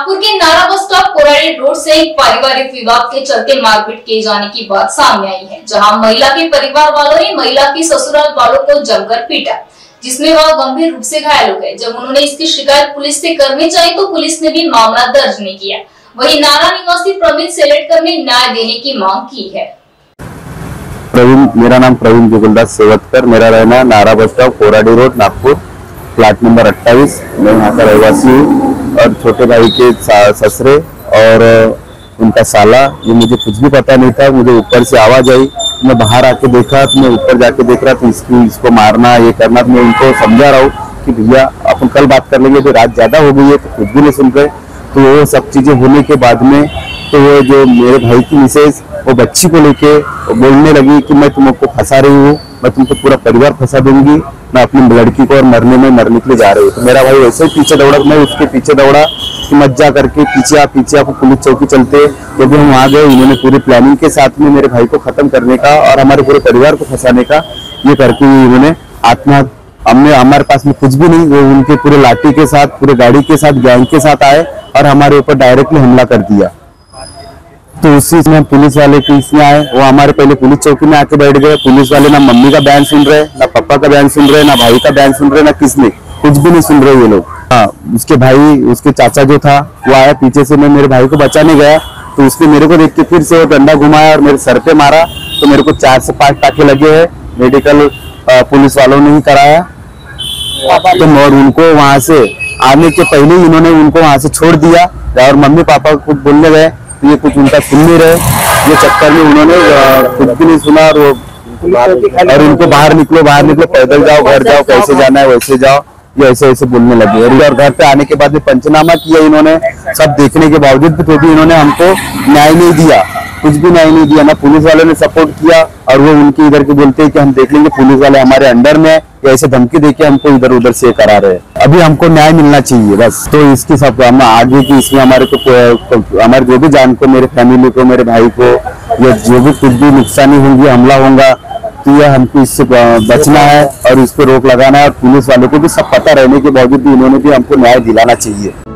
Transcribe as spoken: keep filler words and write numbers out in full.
नागपुर के नारा bus stop Koradi road से एक पारिवारिक विवाद के चलते मारपीट किए जाने की बात सामने आई है, जहां महिला के परिवार वालों ने महिला के ससुराल वालों को जमकर पीटा, जिसमें वह गंभीर रूप से घायल हो गए। जब उन्होंने इसकी शिकायत पुलिस से करनी चाहिए तो पुलिस ने भी मामला दर्ज नहीं किया। वहीं नारा निवासी प्रवीण सेलेटकर ने न्याय देने की मांग की है। प्रवीण, मेरा नाम प्रवीण जुगलदास सेवतकर, मेरा रहना नारा bus stop Koradi road Nagpur, flat number अट्ठाईस। मैं यहाँ का रहवासी हूँ और छोटे भाई के ससुरे और उनका साला, ये मुझे कुछ भी पता नहीं था। मुझे ऊपर से आवाज आई, मैं बाहर आके देखा तो मैं ऊपर जाके देख रहा था इसकी इसको मारना ये करना। मैं उनको समझा रहा हूँ कि भैया अपन कल बात कर लेंगे, जो रात ज्यादा हो गई है तो कुछ भी नहीं सुन रहे। तो वो सब चीजें होने के बाद में तो वो जो मेरे भाई की मिसेज वो बच्ची को लेके बोलने लगी कि मैं तुमको फंसा रही हूँ, मैं तुमको पूरा परिवार फंसा दूंगी, मैं अपनी लड़की को और मरने में मरने के लिए जा रही हूँ। तो मेरा भाई वैसे ही पीछे दौड़ा, मैं उसके पीछे दौड़ा कि मत जा करके पीछे आ पीछे आपको पुलिस चौकी चलते। तो भी हम वहाँ गए, उन्होंने पूरी प्लानिंग के साथ में मेरे भाई को खत्म करने का और हमारे पूरे परिवार को फंसाने का ये करके उन्होंने आत्मा हमने हमारे पास में कुछ भी नहीं, वो उनके पूरे लाठी के साथ पूरे गाड़ी के साथ गैंग के साथ आए और हमारे ऊपर डायरेक्टली हमला कर दिया। तो उसी में पुलिस वाले केस में आए, वो हमारे पहले पुलिस चौकी में आके बैठ गए। पुलिस वाले ना मम्मी का बयान सुन रहे, ना पापा का बयान सुन रहे, ना भाई का बयान सुन रहे, ना किसने कुछ भी नहीं सुन रहे ये लोग। हाँ, उसके भाई उसके चाचा जो था वो आया पीछे से, मैं मेरे भाई को बचाने गया तो उसने मेरे को देख के फिर से डंडा घुमाया और मेरे सर पे मारा। तो मेरे को चार से पांच टाके लगे हैं, मेडिकल पुलिस वालों ने ही कराया। तो और उनको वहां से आने के पहले ही इन्होंने उनको वहां से छोड़ दिया और मम्मी पापा कुछ बोलने गए तो ये कुछ उनका सुन नहीं रहे। ये चक्कर में उन्होंने कुछ भी नहीं सुना और, और उनको बाहर निकलो बाहर निकलो, पैदल जाओ, घर जाओ, कैसे जाना है वैसे जाओ, ये ऐसे ऐसे बोलने लगे। और घर पे आने के बाद में पंचनामा किया इन्होंने, सब देखने के बावजूद भी तो भी इन्होंने हमको न्याय नहीं दिया, कुछ भी न्याय नहीं दिया। ना पुलिस वालों ने सपोर्ट किया और वो उनके इधर के बोलते हैं कि हम देख लेंगे, पुलिस वाले हमारे अंडर में है, ऐसे धमकी देके हमको इधर उधर से करा रहे हैं। अभी हमको न्याय मिलना चाहिए बस। तो इसकी सब हम आगे की इसमें हमारे को हमारे जो भी जान को, मेरे फैमिली को, मेरे भाई को या जो भी कुछ भी नुकसानी होंगी, हमला होगा तो यह हमको इससे बचना है और इस पर रोक लगाना है। और पुलिस वालों को भी सब पता रहने के बावजूद भी इन्होंने भी हमको न्याय दिलाना चाहिए।